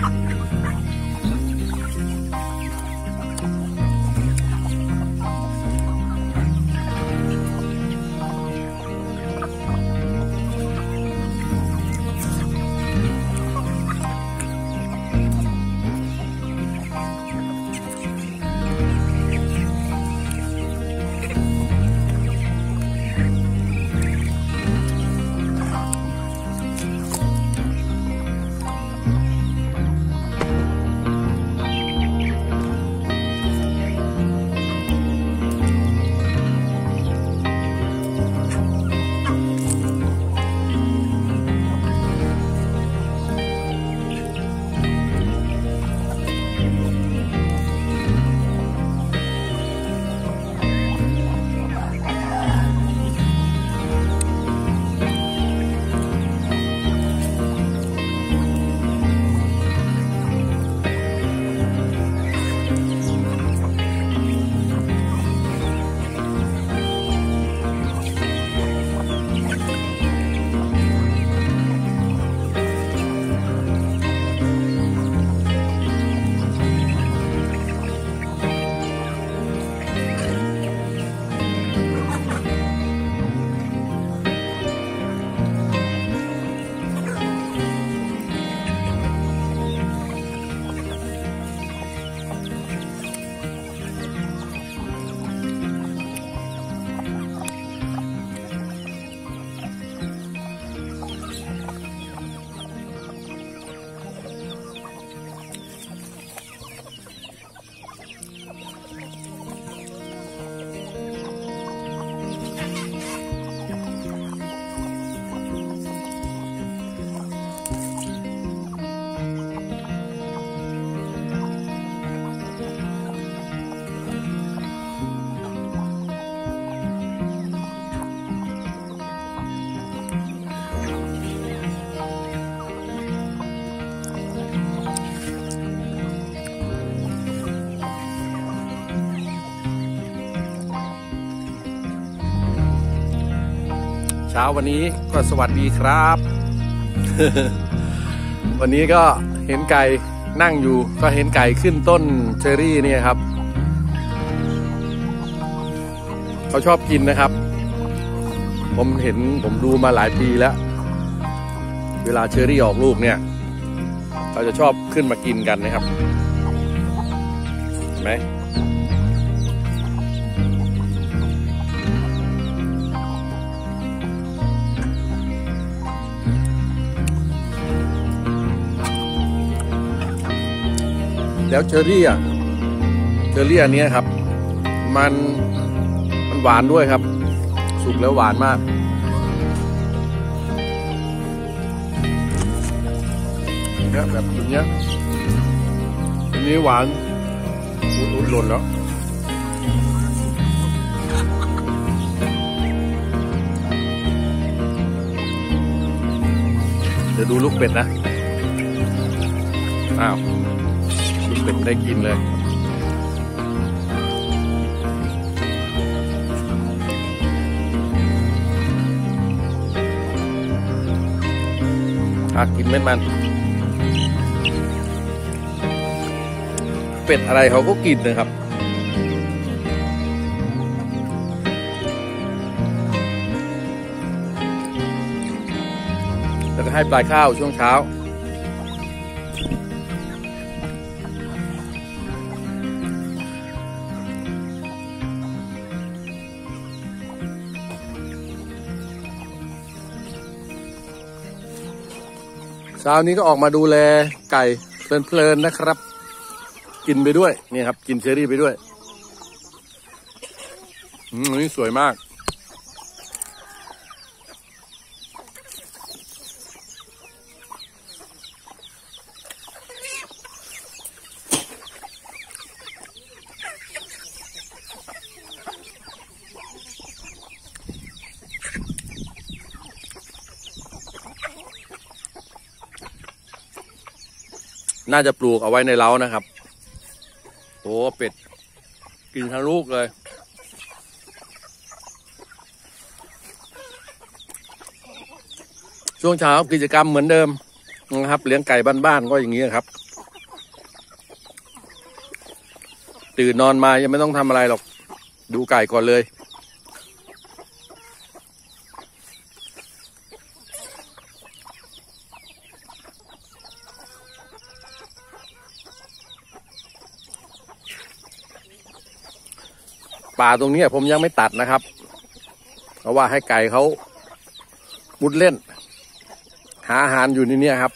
เช้าวันนี้ก็สวัสดีครับ วันนี้ก็เห็นไก่นั่งอยู่ก็เห็นไก่ขึ้นต้นเชอรี่เนี่ยครับเขาชอบกินนะครับผมดูมาหลายปีแล้วเวลาเชอรี่ออกลูกเนี่ยเขาจะชอบขึ้นมากินกันนะครับเห็นไหมแล้วเชอรี่อันนี้ครับมันหวานด้วยครับสุกแล้วหวานมากเนี่ยแบบอย่างเงี้ยอันนี้หวานอุ่นหล่นแล้วเดี๋ยวดูลูกเป็ดนะอ้าวลูกเป็ดได้กินเลยกินเม็ดมันเป็ดอะไรเขาก็กินนะครับแล้วก็ให้ปลายข้าวช่วงเช้าเช้านี้ก็ออกมาดูแลไก่เพลินๆนะครับกินไปด้วยนี่ครับกินเชอรี่ไปด้วยนี่สวยมากน่าจะปลูกเอาไว้ในเล้านะครับโอ้เป็ดกินทั้งลูกเลยช่วงเช้ากิจกรรมเหมือนเดิมนะครับเลี้ยงไก่บ้านๆก็อย่างนี้ครับตื่นนอนมายังไม่ต้องทำอะไรหรอกดูไก่ก่อนเลยป่าตรงนี้ผมยังไม่ตัดนะครับเพราะว่าให้ไก่เขามุดเล่นหาอาหารอยู่ในนี้ครับ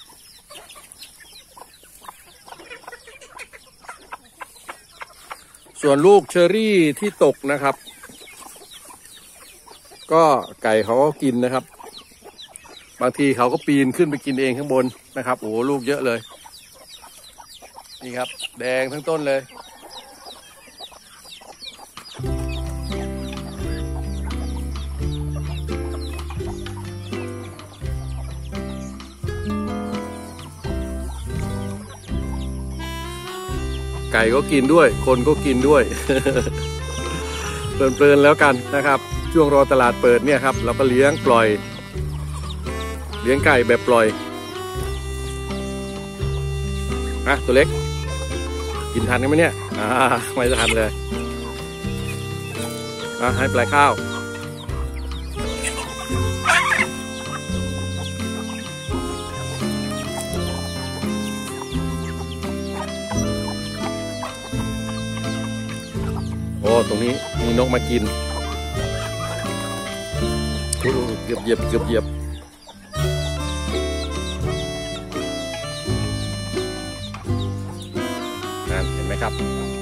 ส่วนลูกเชอรี่ที่ตกนะครับก็ไก่เขาก็กินนะครับบางทีเขาก็ปีนขึ้นไปกินเองข้างบนนะครับโอ้ลูกเยอะเลยนี่ครับแดงทั้งต้นเลยไก่ก็กินด้วยคนก็กินด้วย เพลินๆแล้วกันนะครับช่วงรอตลาดเปิดเนี่ยครับเราก็เลี้ยงปล่อยเลี้ยงไก่แบบปล่อยอ่ะตัวเล็กกินทันกันไหมเนี่ยไม่ทันเลยให้ปลายข้าวโอ้ตรงนี้มีนกมากินเกือบเหยียบนั่นเห็นไหมครับ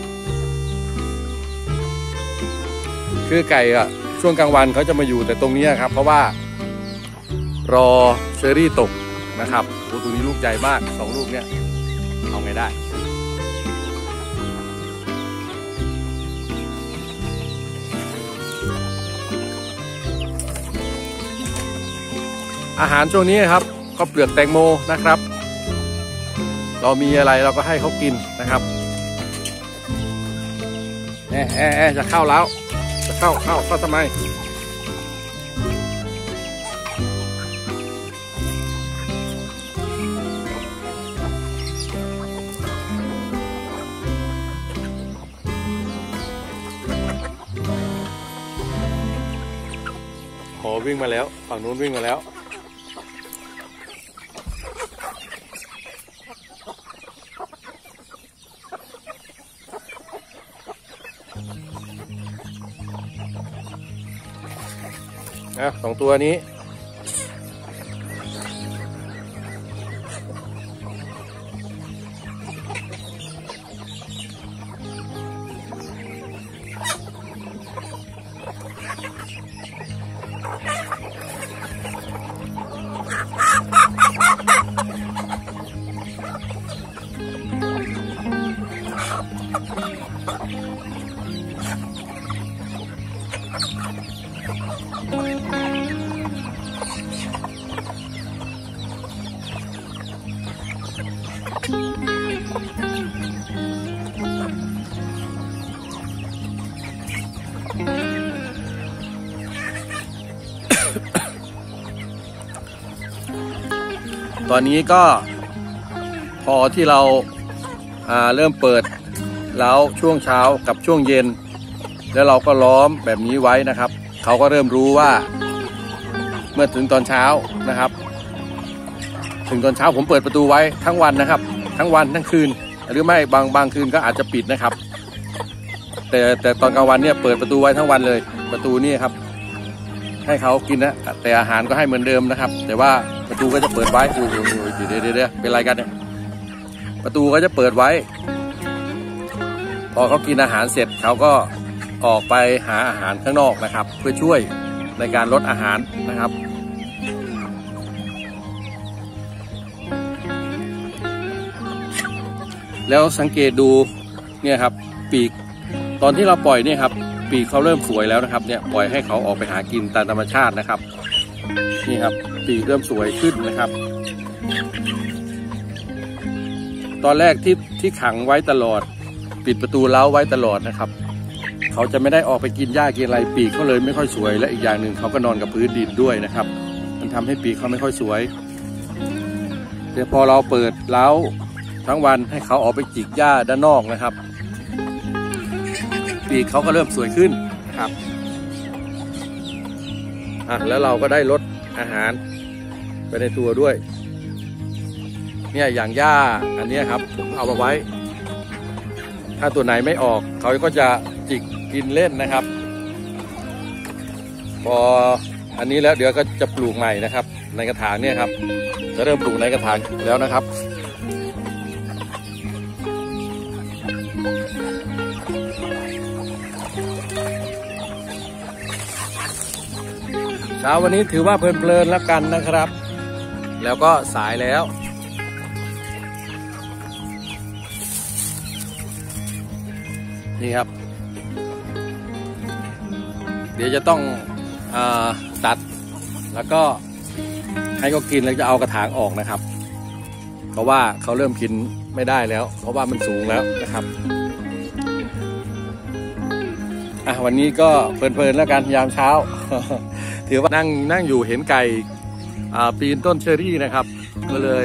คือไก่อะช่วงกลางวันเขาจะมาอยู่แต่ตรงนี้ครับเพราะว่ารอเชอรี่ตกนะครับโอ้ตรงนี้ลูกใหญ่มาก2ลูกเนี่ยเอาไงได้อาหารช่วงนี้ครับก็เปลือกแตงโมนะครับเรามีอะไรเราก็ให้เขากินนะครับจะเข้าแล้วจะเข้าทำไมโหวิ่งมาแล้วฝั่งนู้นวิ่งมาแล้ว2 ตัวนี้ตอนนี้ก็พอที่เราเริ่มเปิดแล้วช่วงเช้ากับช่วงเย็นแล้วเราก็ล้อมแบบนี้ไว้นะครับเขาก็เริ่มรู้ว่าเมื่อถึงตอนเช้านะครับถึงตอนเช้าผมเปิดประตูไว้ทั้งวันนะครับทั้งวันทั้งคืนหรือไม่บางคืนก็อาจจะปิดนะครับแต่ตอนกลางวันเนี่ยเปิดประตูไว้ทั้งวันเลยประตูนี่ครับให้เขากินนะแต่อาหารก็ให้เหมือนเดิมนะครับแต่ว่าประตูก็จะเปิดไว้เดี๋ยวเป็นไรกันเนี่ยประตูก็จะเปิดไว้พอเขากินอาหารเสร็จเขาก็ออกไปหาอาหารข้างนอกนะครับเพื่อช่วยในการลดอาหารนะครับแล้วสังเกตดูเนี่ยครับปีกตอนที่เราปล่อยเนี่ยครับปีกเขาเริ่มสวยแล้วนะครับเนี่ยปล่อยให้เขาออกไปหากินตามธรรมชาตินะครับนี่ครับปีกเริ่มสวยขึ้นนะครับตอนแรกที่ขังไว้ตลอดปิดประตูเล้าไว้ตลอดนะครับเขาจะไม่ได้ออกไปกินหญ้ากินอะไรปีกเขาเลยไม่ค่อยสวยและอีกอย่างหนึ่งเขาก็นอนกับพื้นดินด้วยนะครับมันทำให้ปีกเขาไม่ค่อยสวยแต่พอเราเปิดเล้าทั้งวันให้เขาออกไปจิกหญ้าด้านนอกนะครับปีกเขาก็เริ่มสวยขึ้นครับแล้วเราก็ได้ลดอาหารไปในตัวด้วยเนี่ยอย่างหญ้าอันนี้ครับผมเอามาไว้ถ้าตัวไหนไม่ออกเขาก็จะจิกกินเล่นนะครับพออันนี้แล้วเดี๋ยวก็จะปลูกใหม่นะครับในกระถางเนี่ยครับจะเริ่มปลูกในกระถางแล้วนะครับเช้าวันนี้ถือว่าเพลินๆแล้วกันนะครับแล้วก็สายแล้วนี่ครับเดี๋ยวจะต้องตัดแล้วก็ให้เขากินแล้วจะเอากระถางออกนะครับเพราะว่าเขาเริ่มกินไม่ได้แล้วเพราะว่ามันสูงแล้วนะครับวันนี้ก็เพลินๆแล้วกันยามเช้า ถือว่านั่งอยู่เห็นไก่ปีนต้นเชอรี่นะครับก็เลย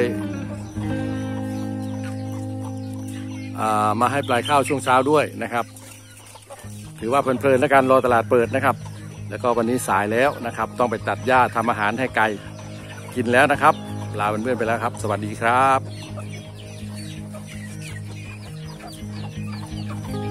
มาให้ปลายข้าวช่วงเช้าด้วยนะครับถือว่าเพลินๆแล้วกันรอตลาดเปิดนะครับแล้วก็วันนี้สายแล้วนะครับต้องไปตัดหญ้าทำอาหารให้ไก่กินแล้วนะครับลาเพื่อนๆไปแล้วครับสวัสดีครับ